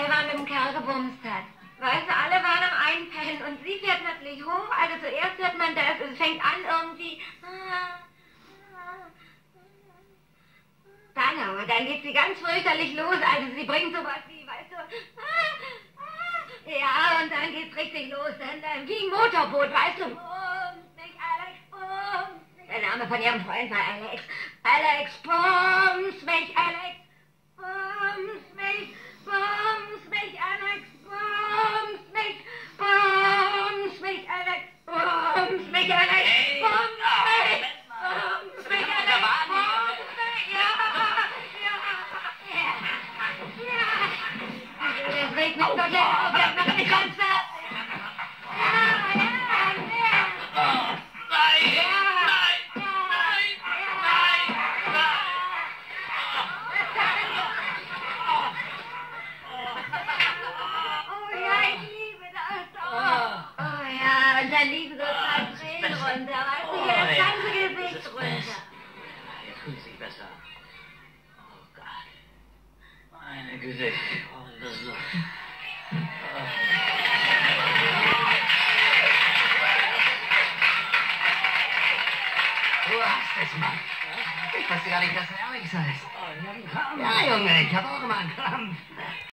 Eva mit dem Kerl gebumst hat. Weißt du, alle waren am Einpennen und sie fährt plötzlich hoch. Also zuerst hört man das, es fängt an irgendwie. Dann aber, dann geht sie ganz fürchterlich los. Also sie bringt sowas wie, weißt du. Ja, und dann geht's richtig los. Dann wie ein Motorboot, weißt du. Bums mich, Alex, bums mich. Der Name von ihrem Freund war Alex. Alex, bums mich, Alex. Bums mich, Alex. Bums mich, Alex. Bums mich, Alex. Bums mich, Alex. Das regt mich doch jetzt auf, jetzt mach mich ganz fertig. Und dann liefen so zwei Tränen runter, weißt du, hier das ganze Gesicht runter. Jetzt fühlt sich besser. Oh Gott. Meine Güte. Oh, das ist so. Du hast es, Mann. Ich wusste gar nicht, dass er Alex heißt. Ja, Junge, ich habe auch immer einen Krampf.